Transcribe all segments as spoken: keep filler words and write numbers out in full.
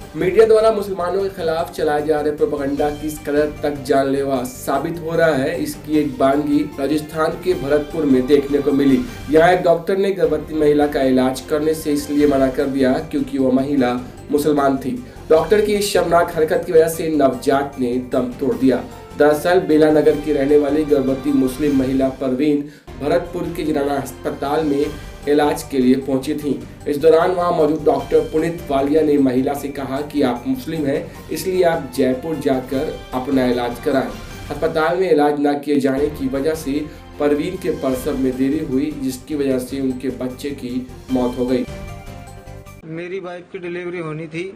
Media द्वारा मुसलमानों के खिलाफ चलाए जा रहे प्रोपेगेंडा किस कदर तक जानलेवा साबित हो रहा है, इसकी एक बानगी राजस्थान के भरतपुर में देखने को मिली। यहाँ एक डॉक्टर ने गर्भवती महिला का इलाज करने से इसलिए मना कर दिया क्योंकि वो महिला मुसलमान थी। डॉक्टर की इस शर्मनाक हरकत की वजह से नवजात ने दम तोड़ दिया। दरअसल बेला नगर की रहने वाली गर्भवती मुस्लिम महिला परवीन भरतपुर के जिनाना अस्पताल में इलाज के लिए पहुंची थी। इस दौरान वहां मौजूद डॉक्टर पुनीत वालिया ने महिला से कहा कि आप मुस्लिम हैं, इसलिए आप जयपुर जाकर अपना इलाज कराएं। अस्पताल में इलाज न किए जाने की वजह से परवीन के प्रसव में देरी हुई, जिसकी वजह से उनके बच्चे की मौत हो गई। मेरी वाइफ की डिलीवरी होनी थी।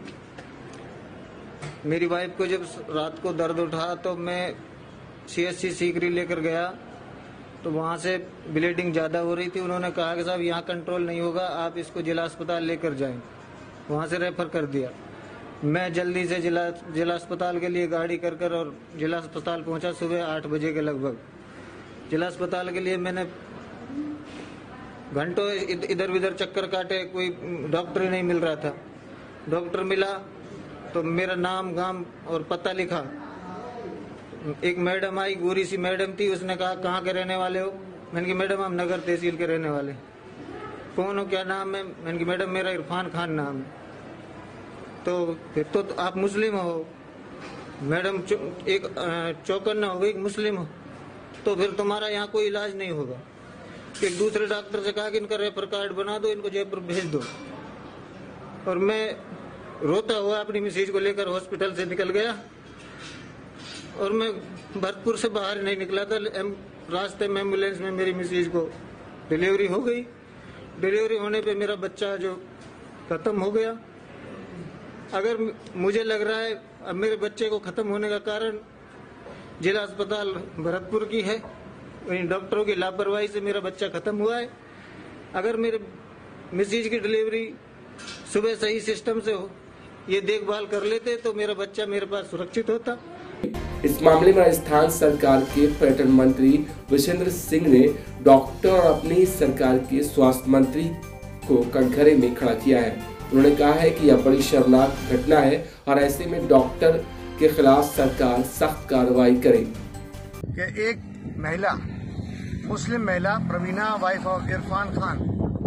मेरी वाइफ को जब रात को दर्द उठा तो मैं सीएससी सीकरी लेकर गया, तो वहाँ से ब्लीडिंग ज़्यादा हो रही थी। उन्होंने कहा कि साहब यहाँ कंट्रोल नहीं होगा, आप इसको जिला अस्पताल लेकर जाएं। वहाँ से रेफर कर दिया। मैं जल्दी से जिला जिला अस्पताल के लिए गाड़ी कर कर और जिला अस्पताल पहुँचा सुबह आठ बजे के लगभग। जिला अस्पताल के लिए मैंने घंटों इधर उधर चक्कर काटे, कोई डॉक्टर ही नहीं मिल रहा था। डॉक्टर मिला तो मेरा नाम गाम और पता लिखा। एक मैडम आई, गोरी सी मैडम थी, उसने कहा कहाँ के रहने वाले हो? मैंने कहा मैडम हम नगर तहसील के रहने वाले। कौन हो, क्या नाम है? मैंने कहा मैडम मेरा इरफान खान नाम है। तो फिर तो, तो आप मुस्लिम हो? मैडम चौ, एक चौकन्ना हो गई, मुस्लिम हो तो फिर तुम्हारा यहाँ कोई इलाज नहीं होगा। एक दूसरे डॉक्टर से कहा कि इनका रेफर कार्ड बना दो, इनको जयपुर भेज दो। और मैं रोता हुआ अपनी मिसेज को लेकर हॉस्पिटल से निकल गया और मैं भरतपुर से बाहर नहीं निकला था। रास्ते में एम्बुलेंस में मेरी मिसेज को डिलीवरी हो गई। डिलीवरी होने पे मेरा बच्चा जो खत्म हो गया। अगर मुझे लग रहा है अब मेरे बच्चे को खत्म होने का कारण जिला अस्पताल भरतपुर की है, डॉक्टरों की लापरवाही से मेरा बच्चा खत्म हुआ है। अगर मेरे मिसेज की डिलीवरी सुबह सही सिस्टम से हो, ये देखभाल कर लेते तो मेरा बच्चा मेरे पास सुरक्षित होता। इस मामले में राजस्थान सरकार के पर्यटन मंत्री विशेंद्र सिंह ने डॉक्टर और अपनी सरकार के स्वास्थ्य मंत्री को कटघरे में खड़ा किया है। उन्होंने कहा है कि यह बड़ी शर्मनाक घटना है और ऐसे में डॉक्टर के खिलाफ सरकार सख्त कार्रवाई करे। कि एक महिला, मुस्लिम महिला प्रवीणा वाइफ ऑफ इरफान खान,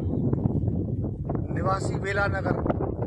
निवासी बेला नगर,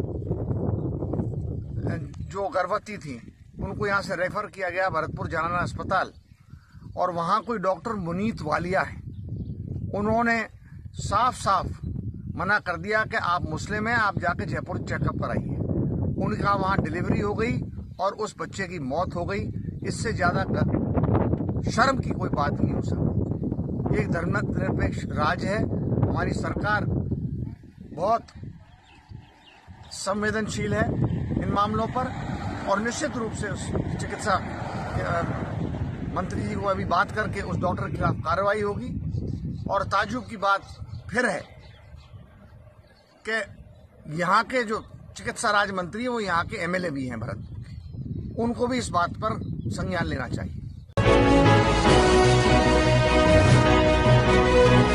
जो गर्भवती थी, उनको यहाँ से रेफर किया गया भरतपुर जनाना अस्पताल। और वहाँ कोई डॉक्टर पुनीत वालिया है, उन्होंने साफ साफ मना कर दिया कि आप मुस्लिम हैं, आप जाके जयपुर चेकअप कराइए। उनका वहाँ डिलीवरी हो गई और उस बच्चे की मौत हो गई। इससे ज्यादा शर्म की कोई बात नहीं हो सकती। एक धर्मनिरपेक्ष राज्य है, हमारी सरकार बहुत संवेदनशील है इन मामलों पर और निश्चित रूप से उस चिकित्सा मंत्री जी को अभी बात करके उस डॉक्टर के खिलाफ कार्रवाई होगी। और ताज्जुब की बात फिर है कि यहाँ के जो चिकित्सा राज्य मंत्री है वो यहाँ के एमएलए भी हैं भरतपुर के, उनको भी इस बात पर संज्ञान लेना चाहिए।